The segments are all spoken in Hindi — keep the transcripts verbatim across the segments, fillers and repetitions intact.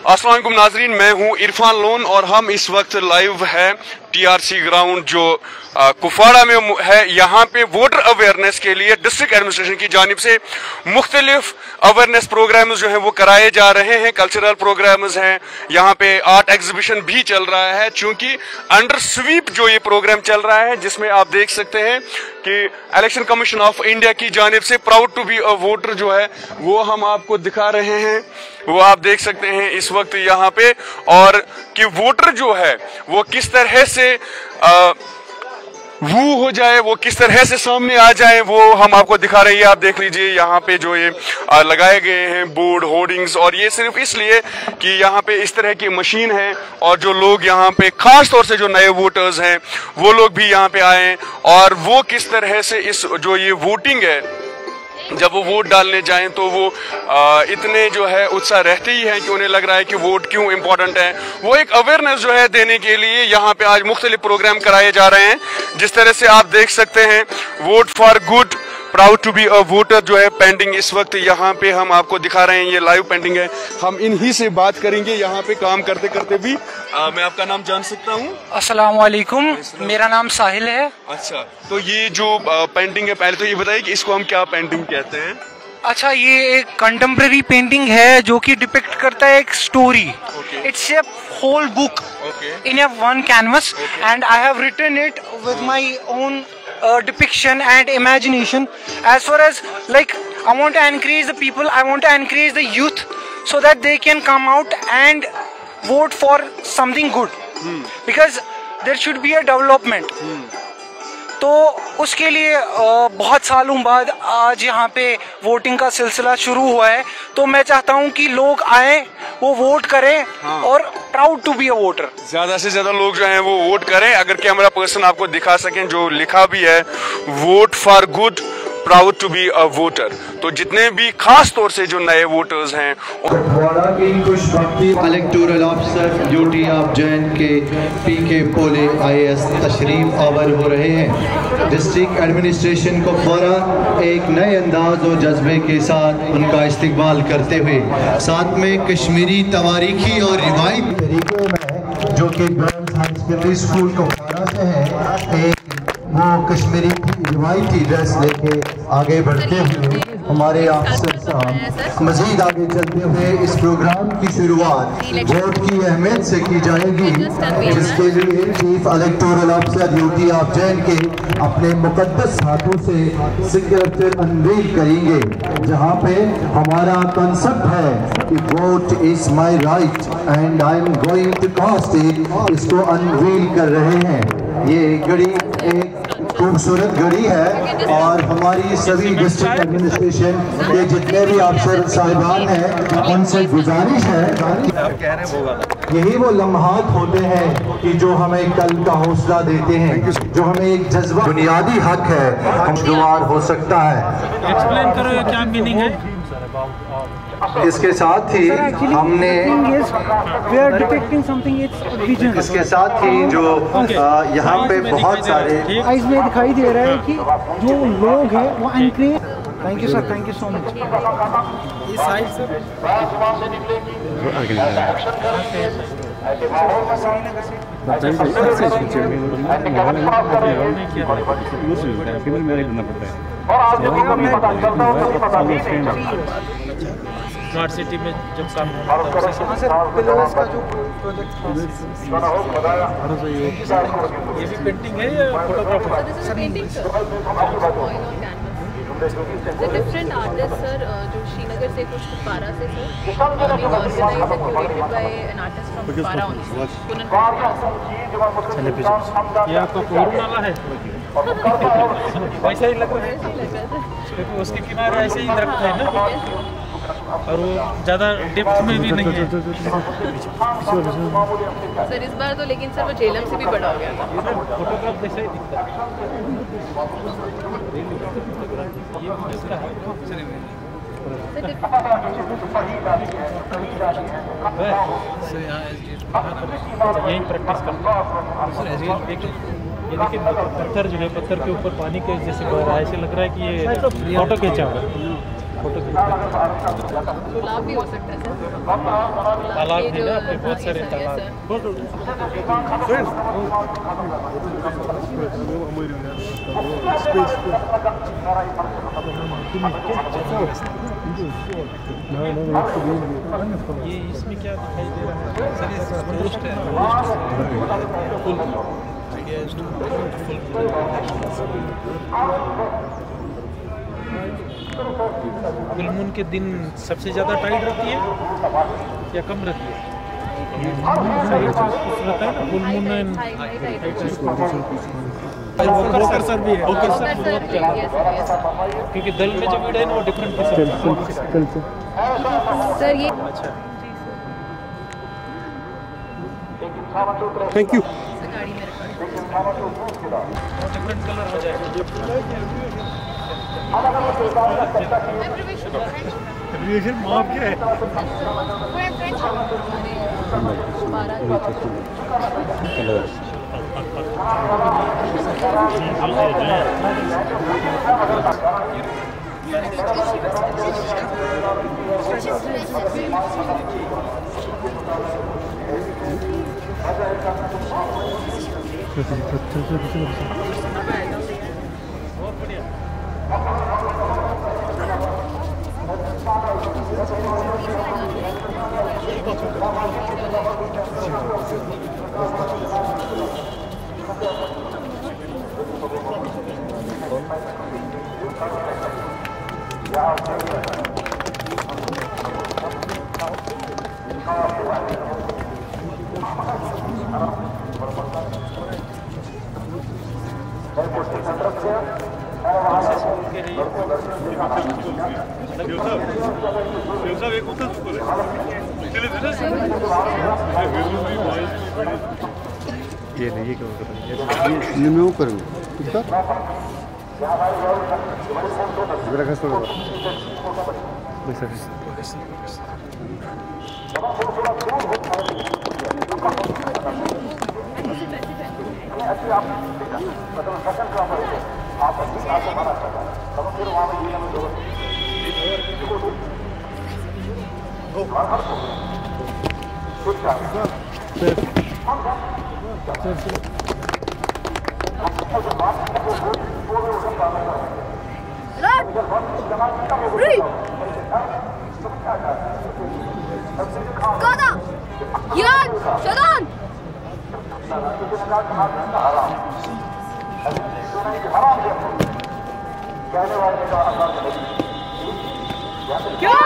अस्सलाम वालेकुम नाजरीन, मैं हूं इरफान लोन और हम इस वक्त लाइव है टीआरसी ग्राउंड जो आ, कुपवाड़ा में है। यहाँ पे वोटर अवेयरनेस के लिए डिस्ट्रिक्ट एडमिनिस्ट्रेशन की जानिब से मुख्तलिफ अवेयरनेस प्रोग्राम्स जो हैं वो कराए जा रहे हैं। कल्चरल प्रोग्राम्स हैं, यहाँ पे आर्ट एग्जीबिशन भी चल रहा है। चूंकि अंडर स्वीप जो ये प्रोग्राम चल रहा है, जिसमें आप देख सकते हैं कि इलेक्शन कमीशन ऑफ इंडिया की जानिब से proud to be a voter जो है वो हम आपको दिखा रहे हैं। वो आप देख सकते हैं इस वक्त यहाँ पे, और कि वोटर जो है वो किस तरह से आ, वो हो जाए, वो किस तरह से सामने आ जाए, वो हम आपको दिखा रहे हैं। आप देख लीजिए यहाँ पे जो ये लगाए गए हैं बोर्ड होर्डिंग्स, और ये सिर्फ इसलिए कि यहाँ पे इस तरह की मशीन है और जो लोग यहाँ पे खास तौर से जो नए वोटर्स हैं वो लोग भी यहाँ पे आए, और वो किस तरह से इस जो ये वोटिंग है, जब वो वोट डालने जाएं तो वो आ, इतने जो है उत्साह रहते ही हैं कि उन्हें लग रहा है कि वोट क्यों इम्पोर्टेंट है। वो एक अवेयरनेस जो है देने के लिए यहाँ पे आज मुख्तलिफ प्रोग्राम कराए जा रहे हैं। जिस तरह से आप देख सकते हैं, vote for good, proud to be a voter जो है पेंडिंग इस वक्त यहाँ पे हम आपको दिखा रहे हैं। ये लाइव पेंडिंग है, हम इन्हीं से बात करेंगे यहाँ पे काम करते करते भी। आ, मैं आपका नाम जान सकता हूँ? अस्सलाम वालेकुम, मेरा नाम साहिल है। अच्छा, तो ये जो पेंटिंग है, पहले तो ये बताइए कि इसको हम क्या पेंटिंग कहते हैं? अच्छा, ये एक कंटेम्प्रेरी पेंटिंग है जो कि डिपिक्ट करता है एक story. It's a whole book in a one canvas, and I have written it with my own Uh, depiction and imagination. As far as like I want to encourage the people, I want to encourage the youth so that they can come out and vote for something good. hmm. Because there should be a development. hmm. तो उसके लिए बहुत सालों बाद आज यहाँ पे वोटिंग का सिलसिला शुरू हुआ है। तो मैं चाहता हूँ कि लोग आए, वो वोट करें। हाँ। और proud to be a voter, ज्यादा से ज्यादा लोग जो हैं वो वोट करें। अगर कैमरा पर्सन आपको दिखा सकें, जो लिखा भी है vote for good, proud to be a voter. तो जितने भी खास तौर से जो नए वोटर्स हैं, कुपवाड़ा की खुशबख्ती electoral officer duty of Jain के पी के पोले आई ए एस तशरीफ आवर हो रहे हैं। डिस्ट्रिक्ट एडमिनिस्ट्रेशन कुपवाड़ा एक नए अंदाज और जज्बे के साथ उनका इस्तकबाल करते हुए, साथ में कश्मीरी तवारीखी और रिवायती तरीके में जो कि girls high secondary school Kupwara से है, एक वो कश्मीरी रिवायती ड्रेस लेके आगे बढ़ते हुए हमारे अफसर साहब मजीद आगे चलते हुए इस प्रोग्राम की शुरुआत वोट की अहमियत से की जाएगी, जिसके लिए chief electoral officer duty of Jain के अपने मुकद्दस हाथों से सिग्नेचर अनवील करेंगे, जहां पे हमारा कंसेप्ट है कि vote is my right and I am going to cast it, इसको अनवील कर रहे हैं। ये घड़ी एक खूबसूरत घड़ी है और हमारी सभी डिस्ट्रिक्ट एडमिनिस्ट्रेशन के जितने भी अफसर साहिबान हैं उनसे गुजारिश है, यही वो लम्हात होते हैं कि जो हमें कल का हौसला देते हैं, जो हमें एक जज्बा, बुनियादी हक है, खुशगवार हो सकता है। एक्सप्लेन करो ये क्या मीनिंग है? इसके साथ ही हमने इसके साथ ही जो यहाँ पे बहुत सारे इसमें दिखाई दे रहा है कि जो लोग हैं वो encourage. Thank you sir, thank you so much. इस साइड से स्मार्ट सिटी में जब काम ये भी पेंटिंग है या photography? The different artists, sir, जो श्रीनगर से कुछ कुपवाड़ा से sir, being organized and curated by an artist from Kupwara only, पुनः ये आपका कोरोना वाला है? वैसा ही लग रहा है, क्योंकि उसके किनारे ऐसे ही दरख्त है ना, और वो ज़्यादा डेप्थ में भी नहीं है। सर इस बार तो लेकिन सर वो झेलम से भी बड़ा हो गया था। फोटोग्राफ जैसा ही दिखता है। ये किसका है? यही प्रैक्टिस करते हैं। ये देखिए पत्थर जो है, पत्थर के ऊपर पानी के जैसे बह रहा है, ऐसे लग रहा है कि ये फोटो खींचा हुआ है। फोटो गुलाब भी हो सकता है सर। तालाब ये है जो ना अपने बहुत सारे लंबा है, तालाब। ये इसमें क्या दिखाई दे रहा है सर? ये टूरिस्ट है, full idea is to full full moon के दिन सबसे ज़्यादा टाइट रहती है या कम रहती है? रहता है ना full moon and walker sir भी है। ओके सर, क्योंकि दल में जो वीडियो है ना वो डिफरेंट किस्म सर ये अच्छा थैंक यू। गाड़ी में रखा डिफरेंट कलर हो जाएगा। रिलेशन माफ क्या है? बहुत बढ़िया। ये नहीं ये क्या ये मैं वो करूँगा कितना मेरा घर थोड़ा Goda! Yan! Shadan! क्या?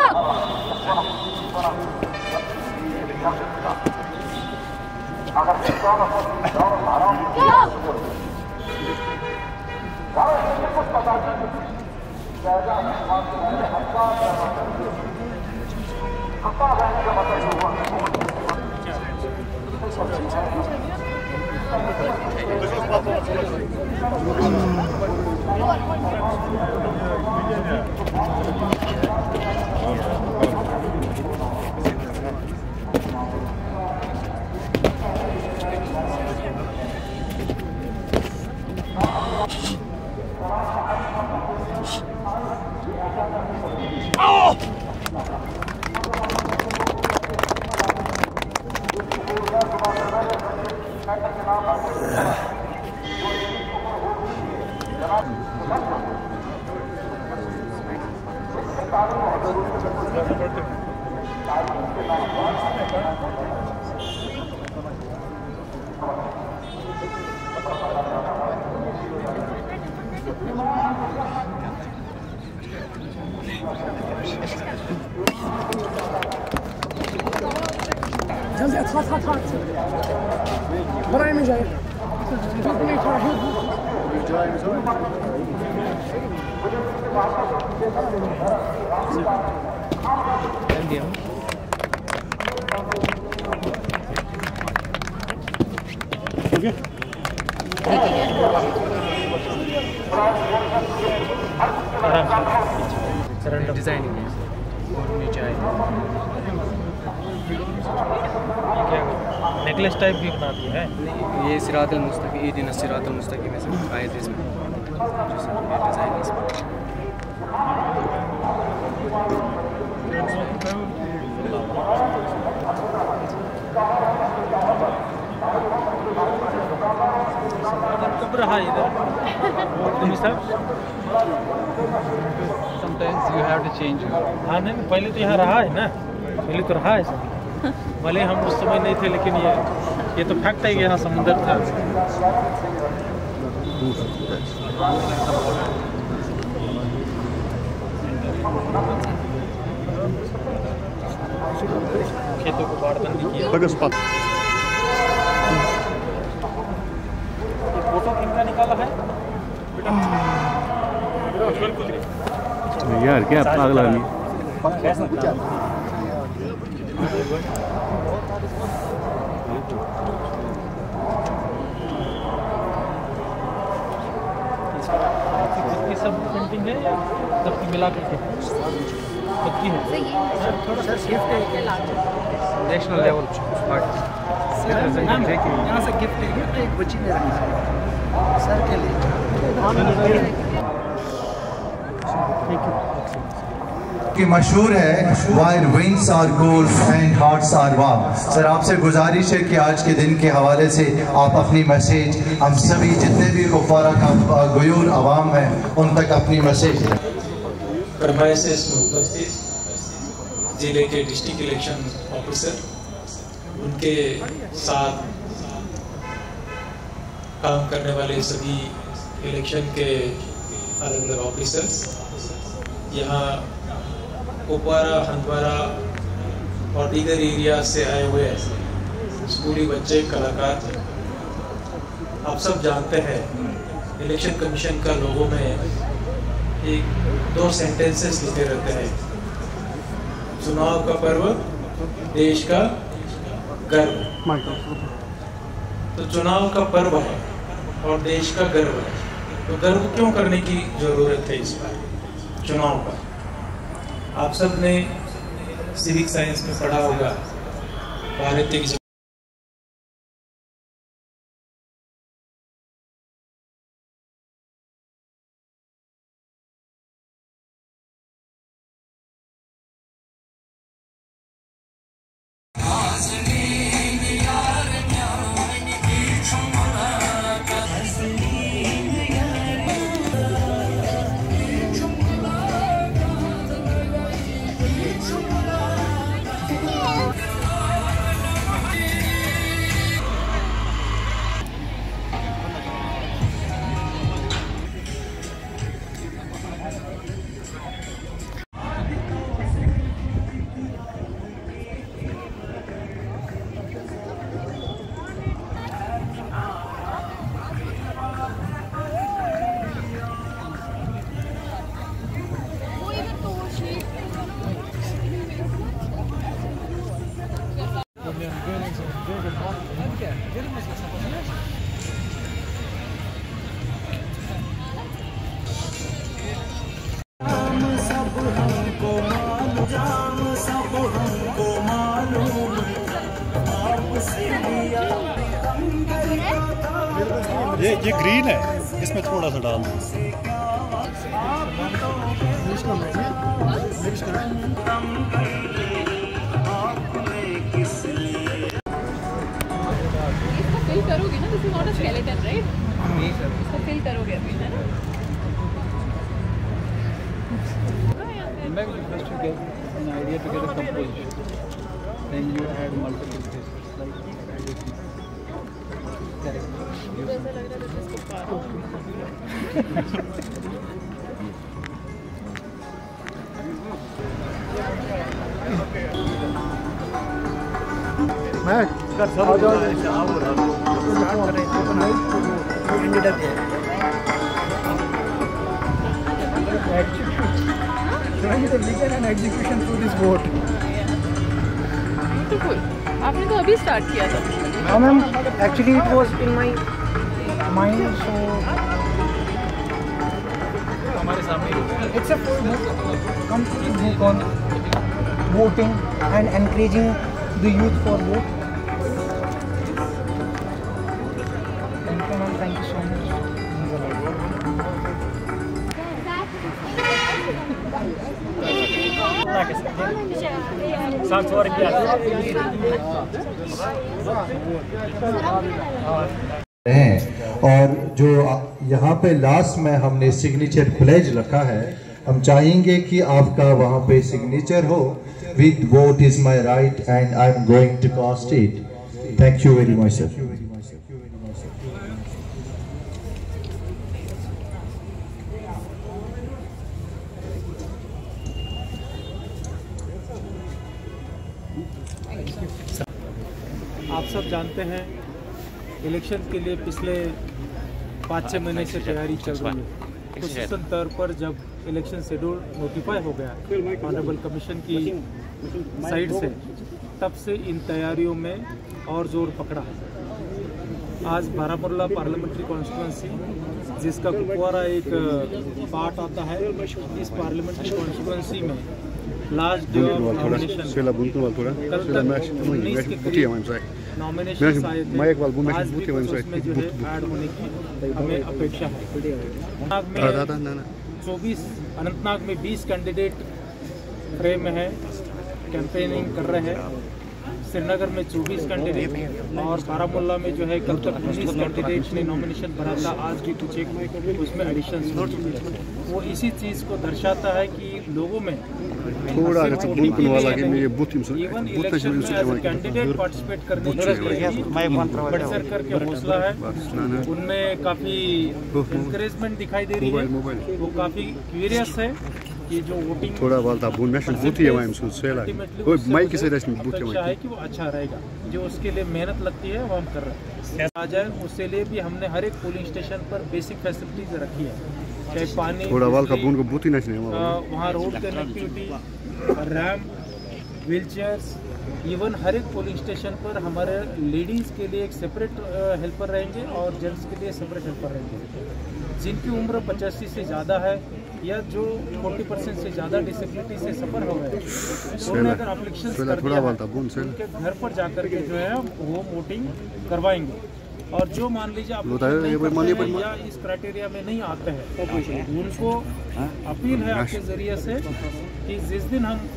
डिजाइनिंग नेकलेस टाइप भी बना दिया है। ये सिरातुल मुस्तकीम ये दिन सिरातुल मुस्तकीम में से आए थे इसमें जो सब डिज़ाइन है इसमें। रहा है इधर तुम सब sometimes you have to change. हाँ नहीं पहले तो यहाँ रहा है ना, पहले तो रहा है सब, भले हम उस समय नहीं थे लेकिन ये ये तो फैक्ट है कि यहाँ समुंदर था। खेतों को बाढ़बंदी किया। फोटो किनका निकाला है यार? क्या पागल आदमी। ये सब पेंटिंग है या सबकी मिला करके सबकी है? थोड़ा सा गिफ्ट है नेशनल लेवल यहाँ से गिफ्ट है, गिफ्ट एक बच्ची ने रखी है सर के लिए। कि मशहूर है wire wings are gold and hearts are warm. Sir आपसे गुजारिश है कि आज के दिन के हवाले से आप अपनी मैसेज हम सभी जितने भी कुफारा का गयूर अवाम है उन तक अपनी मैसेज दें। प्रमाइसेस में उपस्थित जिले के डिस्ट्रिक्ट इलेक्शन ऑफिसर, उनके साथ काम करने वाले सभी इलेक्शन के अलग अलग ऑफिसर्स, यहाँ कुपवारा, हंदवाड़ा और दीगर एरिया से आए हुए स्कूली बच्चे, कलाकार, आप सब जानते हैं इलेक्शन कमीशन का लोगों में एक दो सेंटेंसेस लिखे रहते हैं, चुनाव का पर्व, देश का गर्व। तो चुनाव का पर्व है और देश का गर्व है, तो गर्व क्यों करने की जरूरत है इस बार चुनाव पर? आप सब ने सिविक साइंस में पढ़ा होगा भारतीय ये ये ग्रीन है, इसमें थोड़ा सा डाल दो। इसको फिल करोगे ना, this is not a skeleton right? इसको फिल करोगे अभी, है ना? Maybe just to get an idea to get a composition, then you add multiple pieces like ऐसा लग रहा है इसको पारो। मैं कर सब आ जाओ स्टार्ट कर रहे हैं open light ended up trying to begin an execution through this boat. Beautiful. आपने तो अभी स्टार्ट किया था। हाँ ma'am, actually it was in my mind, so हमारे सामने it's a full book, complete book on voting and encouraging the youth for vote. Thank you ma'am, thank you so much. और जो यहाँ पे लास्ट में हमने सिग्नेचर प्लेज रखा है, हम चाहेंगे कि आपका वहाँ पे सिग्नेचर हो, with vote is my right and I am going to cast it. Thank you very much sir. आप सब जानते हैं इलेक्शन के लिए पिछले पाँच छः महीने से तैयारी चल रही है। खुसूसन तौर पर जब इलेक्शन शेड्यूल नोटिफाई हो गया ऑनरेबल कमीशन की साइड से, तब से इन तैयारियों में और जोर पकड़ा है। आज बारामुल्ला पार्लियामेंट्री कॉन्स्टिट्यूंसी, जिसका कुपवारा एक पार्ट आता है, इस पार्लियामेंट्री कॉन्स्टिट्यूंसी में लास्ट डे ऑफ नॉमिनेशन कल तक उन्नीस के करीब नॉमिनेशन आए थे। आज भी कुछ उसमें जो है ऐड होने की हमें अपेक्षा है। अनंतनाग में चौबीस अनंतनाग में बीस कैंडिडेट फ्रेम में है, कैंपेनिंग कर रहे हैं। श्रीनगर में चौबीस कैंडिडेट और बारामुल्ला में जो है कल तक उन्नीस कैंडिडेट ने नॉमिनेशन भरा था। आज भी कुछ एक उसमें एडिशन हो चुके हैं। वो इसी चीज़ को दर्शाता है कि लोगों में थोड़ा इवन इलेक्शन में एज कैंडिडेट पार्टिसिपेट करने के बढ़ चढ़ करके हौसला है, उनमें काफ़ी इंकरेजमेंट दिखाई दे रही है। वो काफ़ी क्यूरियस है कि जो वोटिंग थोड़ा बोलता बून मैशन बूथी है वहीं सुन सेला कोई माइक से रेस्ट में बूथी है कि वो अच्छा रहेगा। जो उसके लिए मेहनत लगती है वो हम कर रहे हैं। आ जाए उसके लिए भी हमने हर एक पोलिंग स्टेशन पर बेसिक फैसिलिटीज रखी है, चाहे पानी, थोड़ा वाल का बून को बूथी नहीं वहाँ road connectivity, ramp, wheel chairs, even हर एक पोलिंग स्टेशन पर हमारे लेडीज़ के लिए एक सेपरेट हेल्पर रहेंगे और जेंट्स के लिए सेपरेट हेल्पर रहेंगे। जिनकी उम्र पचासी से ज़्यादा है या जो चालीस परसेंट से ज़्यादा डिसेबिलिटी से सफ़र हो गए, उन्होंने अगर एप्लीकेशन कर दिया है, उनके घर पर जाकर के जो है वो वोटिंग करवाएंगे। और जो मान लीजिए आप या इस क्राइटेरिया में नहीं आते हैं, उनको अपील है आपके ज़रिए से कि जिस दिन हम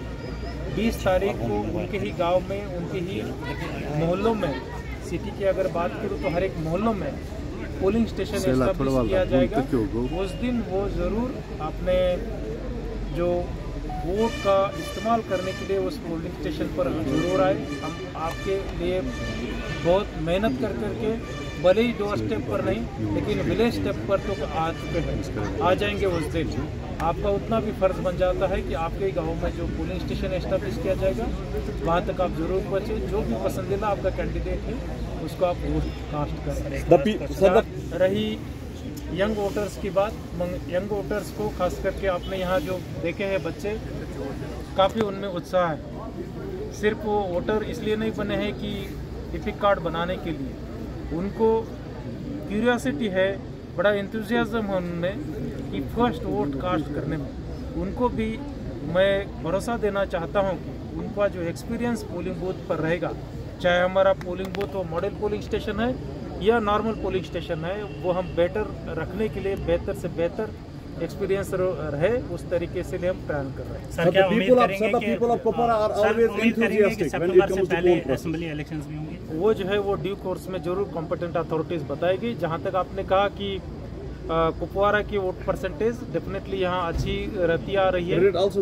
बीस तारीख को उनके ही गांव में, उनके ही मोहल्लों में, सिटी की अगर बात करूँ तो हर एक मोहल्लों में पोलिंग स्टेशन एस्टैब्लिश किया जाएगा। उस दिन वो ज़रूर अपने जो वोट का इस्तेमाल करने के लिए उस पोलिंग स्टेशन पर जरूर आए। हम आपके लिए बहुत मेहनत कर करके, भले ही डोर स्टेप पर नहीं लेकिन विलेज स्टेप पर तो आ चुके हैं, आ जाएंगे उस दिन। आपका उतना भी फर्ज बन जाता है कि आपके गांव में जो पोलिंग स्टेशन एस्टैब्लिश किया जाएगा वहाँ तक आप जरूर पहुँचे। जो भी पसंदीदा आपका कैंडिडेट है उसको आप वोट कास्ट करें। रही यंग वोटर्स की बात, यंग वोटर्स को खास करके आपने यहाँ जो देखे हैं बच्चे, काफ़ी उनमें उत्साह है। सिर्फ वो वोटर इसलिए नहीं बने हैं कि इपिक कार्ड बनाने के लिए, उनको क्यूरियोसिटी है, बड़ा इंथुजियाज्म है उनमें कि फर्स्ट वोट कास्ट करने में। उनको भी मैं भरोसा देना चाहता हूँ कि उनका जो एक्सपीरियंस पोलिंग बूथ पर रहेगा, चाहे हमारा पोलिंग बूथ वो मॉडल पोलिंग स्टेशन है या नॉर्मल पोलिंग स्टेशन है, वो हम बेटर रखने के लिए बेहतर से बेहतर एक्सपीरियंस रहे उस तरीके से लिए हम प्लान कर रहे हैं। सर क्या उम्मीद करेंगे कि उम्मीद करेंगे कि सितंबर से पहले असेंबली इलेक्शंस भी होंगे? वो जो है वो ड्यू कोर्स में जरूर कॉम्पिटेंट अथॉरिटीज बताएगी। जहाँ तक आपने कहा कि कुपवारा की वोट परसेंटेज डेफिनेटली यहाँ अच्छी रहती आ रही है,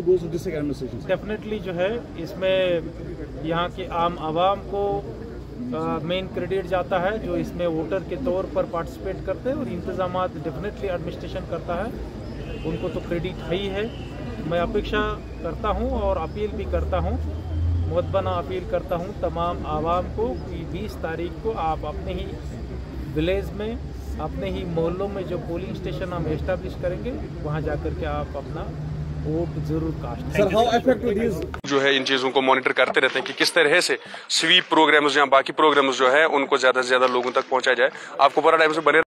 डेफिनेटली जो है इसमें यहाँ की आम आवाम को मेन क्रेडिट जाता है, जो इसमें वोटर के तौर पर पार्टिसिपेट करते हैं और इंतजाम डेफिनेटली एडमिनिस्ट्रेशन करता है, उनको तो क्रेडिट है ही है। मैं अपेक्षा करता हूँ और अपील भी करता हूँ, मुतबना अपील करता हूँ तमाम आवाम को कि बीस तारीख को आप अपने ही विलेज में, अपने ही मोहल्लों में जो पोलिंग स्टेशन हम एस्टैब्लिश करेंगे वहाँ जाकर के आप अपना वोट जरूर कास्ट। सर हाउ इफेक्टिव जो है इन चीज़ों को मॉनिटर करते रहते हैं कि किस तरह से स्वीप प्रोग्राम्स या बाकी प्रोग्राम्स जो है उनको ज़्यादा से ज़्यादा लोगों तक पहुँचाया जाए। आपको पूरा टाइम से बने